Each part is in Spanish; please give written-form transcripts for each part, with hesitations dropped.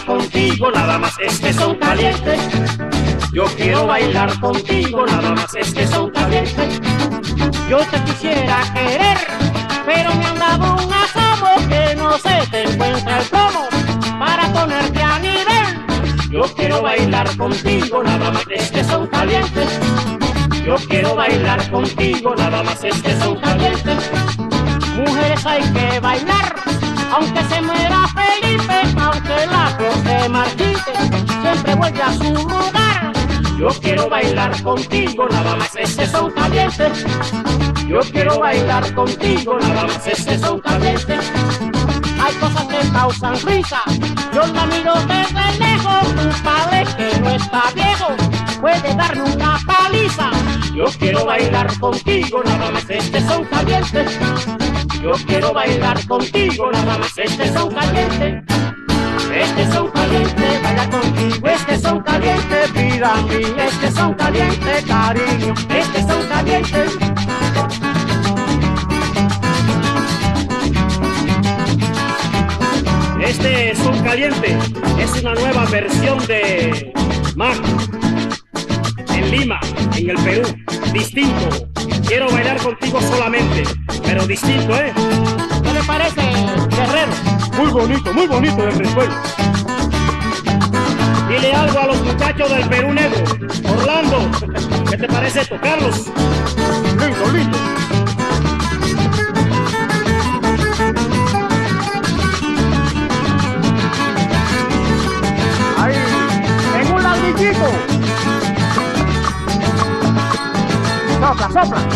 contigo, nada más es que son calientes. Yo quiero bailar contigo, nada más es que son calientes. Yo te quisiera querer, pero me han dado un asomo que no se te encuentra el plomo para ponerte a nivel. Yo quiero bailar contigo, nada más es que son calientes. Yo quiero bailar contigo, nada más es que son calientes. Mujeres hay que bailar, aunque se muera Felipe, aunque la flor se marchite, siempre vuelve a su lugar. Yo quiero bailar contigo, nada más es que son calientes. Yo quiero bailar contigo, nada más es que son calientes. Hay cosas que causan risa, yo la miro desde lejos. Un padre que no está viejo puede darme una paliza. Yo quiero bailar contigo, nada más es que son calientes. Yo quiero bailar contigo, nada más es que son calientes. Es que son calientes, baila contigo, es que son calientes, vida mía, es que son calientes, cariño, es que son calientes. Este Son Caliente es una nueva versión de Mar en Lima, en el Perú, distinto. Quiero bailar contigo solamente, pero distinto, ¿eh? ¿Qué le parece, guerrero? Muy bonito el resuelo. Dile algo a los muchachos del Perú negro. Orlando, ¿qué te parece tocarlos? Lindo. Ahí, en un ladrillito. Sopla.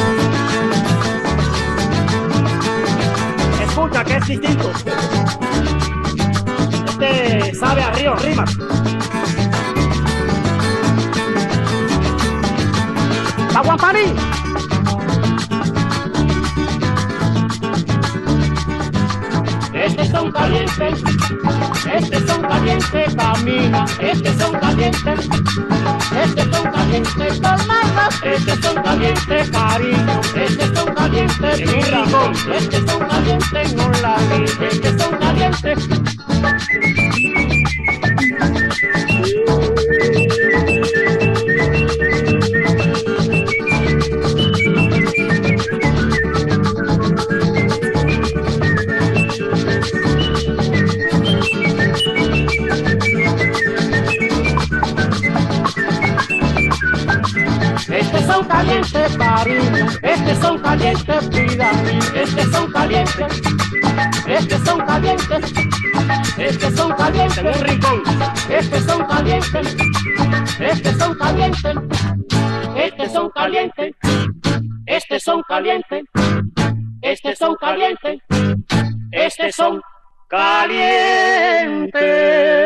Escucha que es distinto. Este sabe a río rimas. Aguamparí. Estos son calientes, camina, estos son calientes, Colmadas. estos son calientes, cariño, estos son calientes, mi rincón, estos son calientes, no la vi, estos son calientes. Estos son calientes, cariño, estos son calientes, vida mía, estos son calientes, estos son calientes, Estos son calientes, en un rincón. estos son calientes, estos son calientes, Estos son calientes, estos son calientes, estos son calientes, estos son calientes.